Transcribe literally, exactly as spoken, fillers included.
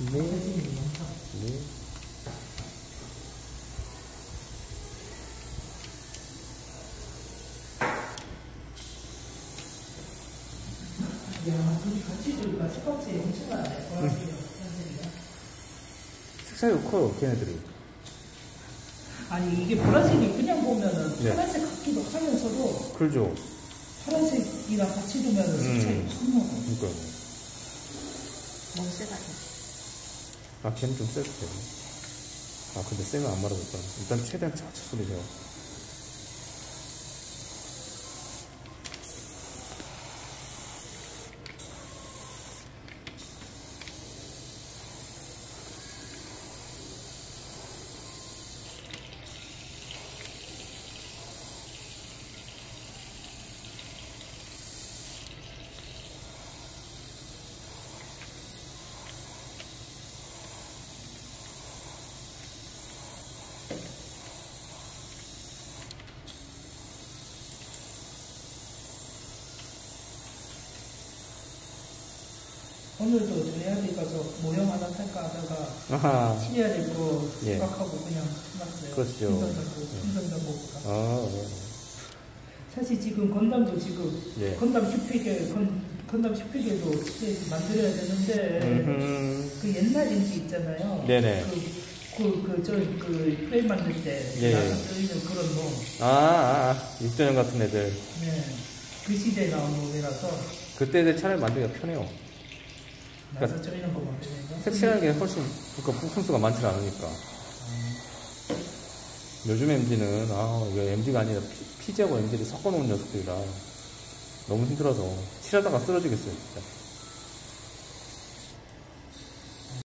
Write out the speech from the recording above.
네. 네. 야, 둘이 같이 들으니까 색감이 엄청 나네. 보라색이랑 파란색이랑. 색깔이 커요, 걔네들이. 아니, 이게 보라색이 그냥 보면은 네. 파란색 같기도 하면서도 그죠? 파란색이랑 같이 두면은 색 차이 음. 확 나고. 그니까요. 너무 세다. 아, 걔는 좀 세도 돼요. 아, 근데 세면 안 말아볼까. 일단 최대한 차차 뿌리세요. 오늘도 저희 아들 가서 모형 하나 탈까 하다가 아하. 치해야 될 거 예. 생각하고 그냥 해놨어요. 그렇죠. 신선장보다. 아, 네. 사실 지금 건담도 지금 예. 건담 슈피게 건, 건담 슈피게도 치해 만들어야 되는데 음흠. 그 옛날 인지 있잖아요. 네네. 그, 그, 저, 그, 프레임 만들 때, 예. 나서 쓰이는 그런 놈. 아, 아, 아, 육전형 같은 애들. 네. 그 시대에 나온 놈이라서, 그때 애들 차라리 만들기가 편해요. 나서 쓰이는 거 만드니까. 색칠하는 게 훨씬, 그니까 부품수가 많지 않으니까. 요즘 엠지는, 아, 이게 엠지가 아니라 피지하고 엠지를 섞어놓은 녀석들이라 너무 힘들어서 칠하다가 쓰러지겠어요, 진짜.